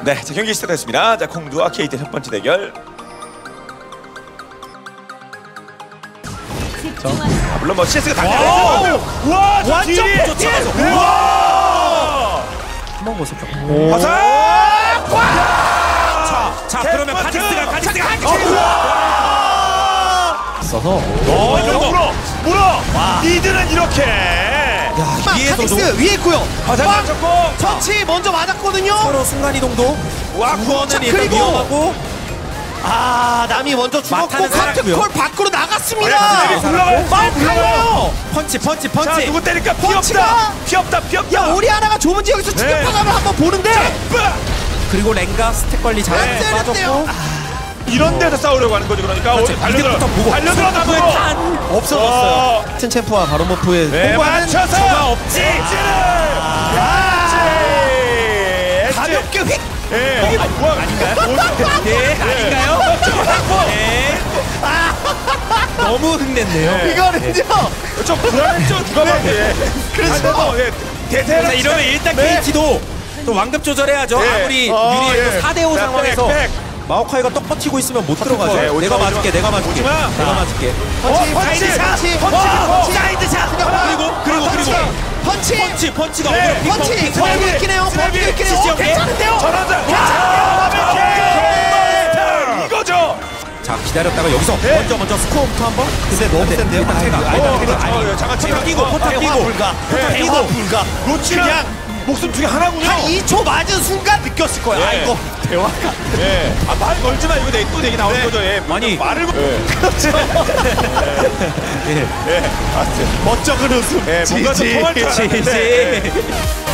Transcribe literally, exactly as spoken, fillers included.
네, 자, 경기 시작됐습니다. 자, 콩두와 케이티 첫 번째 대결. 자, 물론 뭐 씨에스가 당연하죠. 와, 완전 쫓아가서. 와! 한번 보세요. 화살! 자, 자 그러면 카직스가 카직스가 써서. 어, 이거 물어, 물어. 니들은 이렇게. 야, 위에서도 카직스 위에 있고요. 화살 맞췄고. 펀치 먼저 맞았거든요. 서로 순간 이동도. 와, 두 번은 자, 일단 그리고 위험하고. 아, 남이 먼저 죽었고 마타는 살았고요. 카트콜 밖으로 네, 나갔습니다. 올라가요. 막아요. 펀치 펀치 펀치. 자, 누구 때릴까? 피 펀치가- 없다. 피 없다. 피 없다. 야, 우리 하나가 좁은 지역에서 네. 충격파감을 한번 보는데 그리고 랭가 스택 관리 잘 안 빠졌고. 때렸대요. 이런 데서 싸우려고 하는 거죠. 그러니까 그렇지. 달려들어. 이제부터 보고. 달려들어 나고. 없어졌어요. 같은 챔프와 바로모프의 네, 공부하는 맞춰서. 저가 없지. 엣지. 가볍게 휙. 예. 뭐 아닌가요? 네, 아닌가요? 네. 너무 흥냈네요. 이거는요. 좀 불안했죠. 누가 봐도. 예. 그렇죠. 예. 대세를. 자, 이러면 일단 네. 케이티도 또 완급 조절해야죠. 네. 아무리 어, 유리해도 예. 사 대 오 백, 상황에서 백, 백. 마오카이가 떡 버티고 있으면 못 들어가죠. 네, 오지 내가 마, 맞을게, 오지 내가 마. 맞을게. 오지 마. 내가 맞을게. 펀치, 펀치, 사이드 샷, 펀치, 펀치, 펀치. 사이드 샷. 그리고 그리고 그리고 펀치, 펀치 펀치가 네, 어디로 핑퐁 펀치. 핑퐁. 버티고 있긴 해요. 버티고 있긴 해요. 지지역에? 괜찮은데요? 전환자. 괜찮아요. 이거죠. 자, 기다렸다가 여기서 네. 먼저 먼저 스코어부터 한번. 근데 너무 센데요? 일단 태가. 아이고, 아니다, 아이고, 태가. 아이고, 잠깐, 포탑 잠깐. 끼고 포탑 대화 끼고 불가. 네. 대화 불가. 로치랑 목숨 중에 하나군요. 한 이 초 맞은 순간 느꼈을 거야. 예. 아, 이거 대화가. 예. 아, 말 걸지 마. 이거 내 또 얘기 나오는 네. 거죠. 예. 아니. 말을 걸. 예. 예. 아, 멋쩍은 웃음. 예. 뭔가 좀 통할 줄 알았는데. 지지.